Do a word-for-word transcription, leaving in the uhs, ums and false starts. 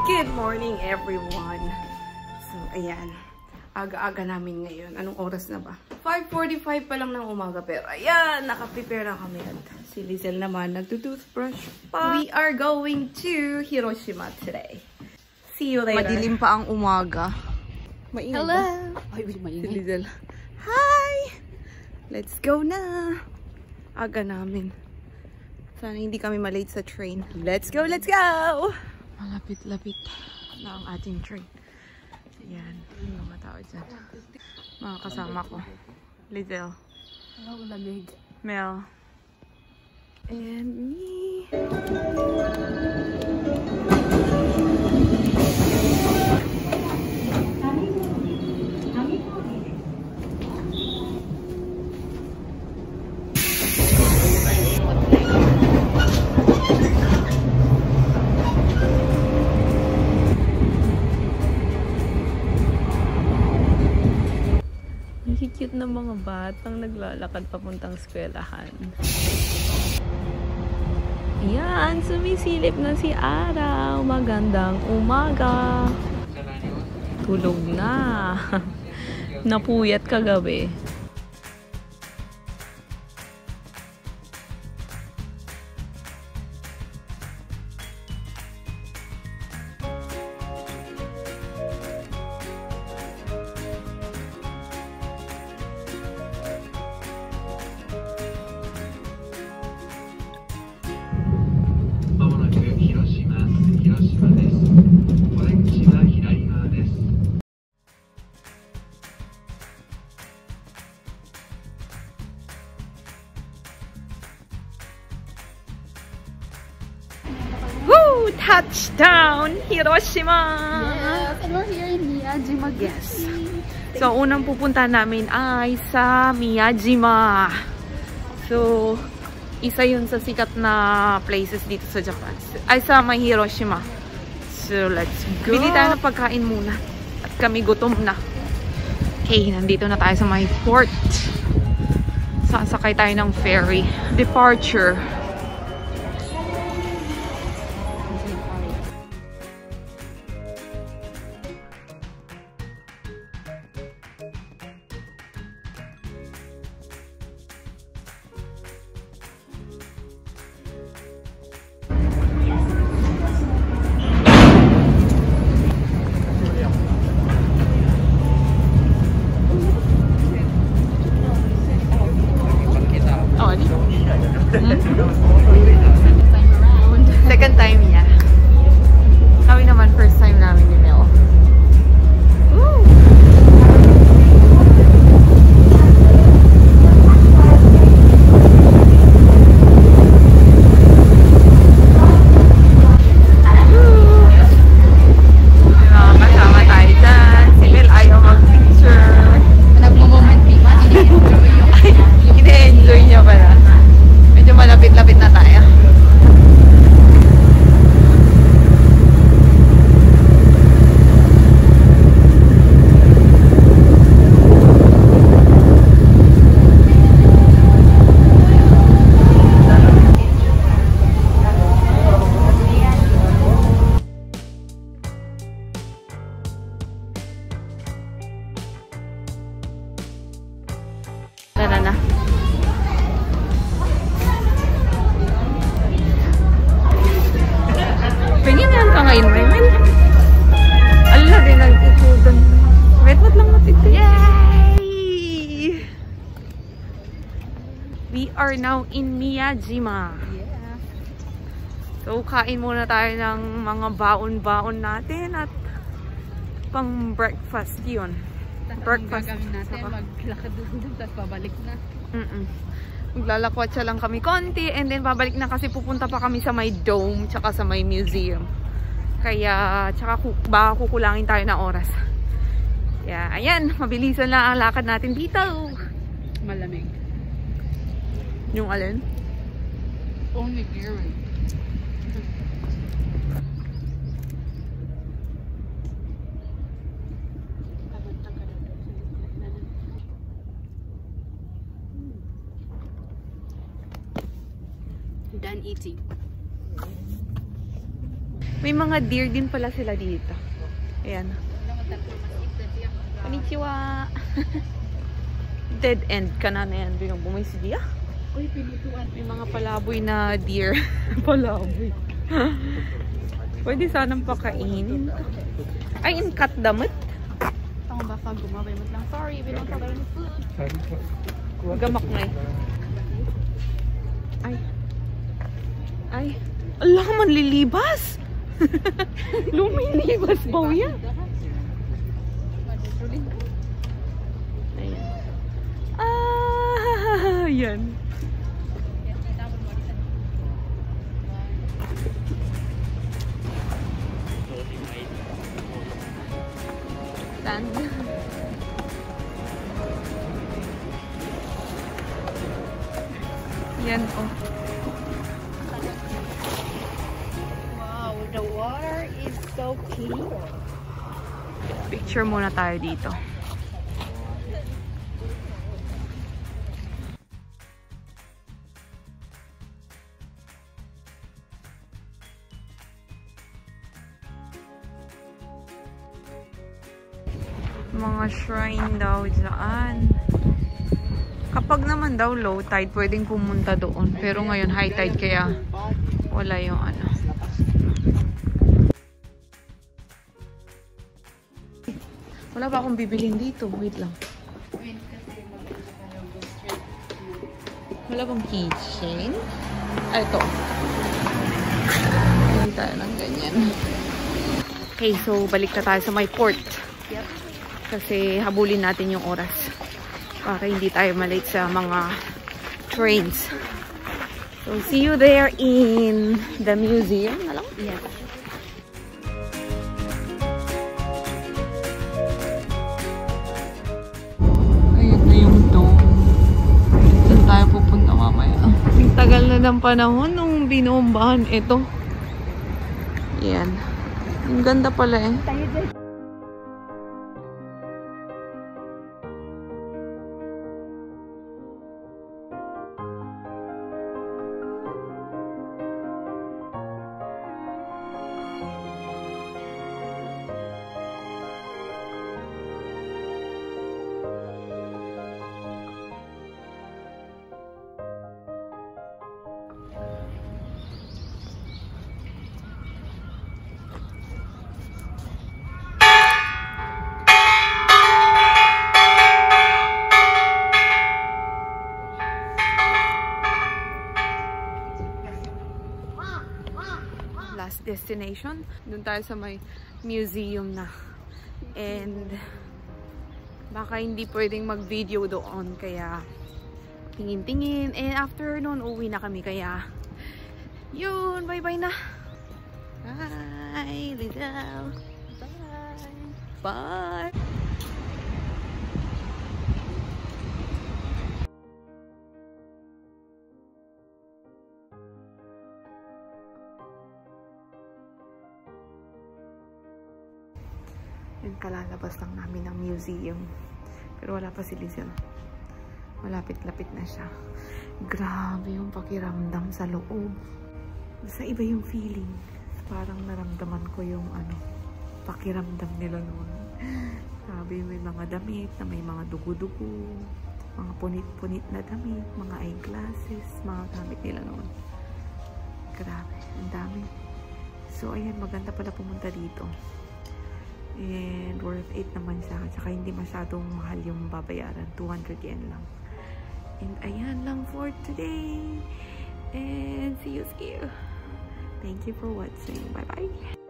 Good morning, everyone. So, ayan. Aga-aga namin ngayon. Anong oras na ba? five forty-five pa lang ng umaga. Pero, ayan. Nakaprepare na kami. Si Lizel naman, nagtutoothbrush pa. We are going to Hiroshima today. See you later. Madilim pa ang umaga. Mainit. Hello. Ay, mainit. Si Lizel. Hi! Let's go na. Aga namin. Sana hindi kami malate sa train. Let's go, let's go! Malapit-lapit na ang ating train. Ayan, yung mga tao dyan. Mga kasama ko. Lizel. Hello, lamig. Mel. And me. Cute na mga batang naglalakad papuntang eskwelahan. Yan, sumisilip na si araw. Magandang umaga. Tulog na. Napuyat kagabi. Woo! Touchdown! Hiroshima! Yes, and we're here in Miyajima. Yes. So, unang pupunta namin ay sa Miyajima. So, isa yun sa sikat na places dito sa Japan. Ay, sa may Hiroshima. So, let's go! Bili tayo ng pagkain muna. At kami gutom na. Okay, nandito na tayo sa may port. Sasakay tayo ng ferry. Departure. Second time, yeah. Kami naman first time namin ni Mel. Woo! Kasama tayo dyan. Si Mel ayaw mag-picture. Nagmo-moment pipa. Hindi-enjoy niya pala. Medyo malapit-lapit na tayo. Tara na. Pwede na yan ka ngayon, Raymond. Ala, din ang ikudan. Wait-wait lang natin ito. Yay! We are now in Miyajima. Yeah. So, kain muna tayo ng mga baon-baon natin at pang breakfast yun. Breakfast. Ang gagawin natin, maglakad doon tapos pabalik na. Mm -mm. Maglalakwatsa lang kami konti and then babalik na kasi pupunta pa kami sa may dome tsaka sa may museum. Kaya tsaka baka kukulangin tayo ng oras. Yeah, ayan, mabilisan lang ang lakad natin dito. Malamig. Yung alin? Only gearing. Done eating. May mga deer din pala sila dito. Ayan. Konnichiwa. Dead end ka na na yan. Binong bumay si Dia. May mga palaboy na deer. Palaboy. Pwede sanang pakainin. Ay, in-cut damit. Tama ba ka gumabay mo lang? Sorry, we don't have any food. Gamak na eh. Ay. Ay. Allah, manlilibas. Lumilibas ba yan? Ayan. Ah, yan. Stand. Yan oh. Wow, the water is so clear. Picture muna tayo dito. Mga shrine daw dyan. Kapag naman daw low tide, pwedeng pumunta doon. Pero ngayon high tide kaya wala yung ano. Wala pa akong bibilin dito. Wait lang. Wala bang keychain? Ah, ito. Hindi tayo ng ganyan. Okay, so balik na tayo sa my port. Yep. Kasi habulin natin yung oras para hindi tayo malate sa mga trains. So, see you there in the museum. Alam? Yes. Ayun na yung dome. Saan tayo pupunta mamaya? Ang tagal na ng panahon nung binombahan ito. Yan. Ang ganda pala eh. Tayo dyan. Last destination. Doon tayo sa may museum na. And baka hindi pwedeng mag-video doon. Kaya tingin-tingin. And after noon, uwi na kami. Kaya yun, bye-bye na. Bye, Lizelle. Bye. Bye. Yung kalalabas lang namin ng museum. Pero wala pa si Lizelle. Malapit-lapit na siya. Grabe yung pakiramdam sa loob. Basta iba yung feeling. Parang naramdaman ko yung ano, pakiramdam nila noon. Grabe, may mga damit na may mga dugo-dugo. Mga punit-punit na damit. Mga eyeglasses. Mga gamit nila noon. Grabe, ang dami. So, ayan, maganda pala pumunta dito. And worth it naman siya. Tsaka hindi masyadong mahal yung babayaran. two hundred yen lang. And ayan lang for today. And see you, see you. Thank you for watching. Bye-bye.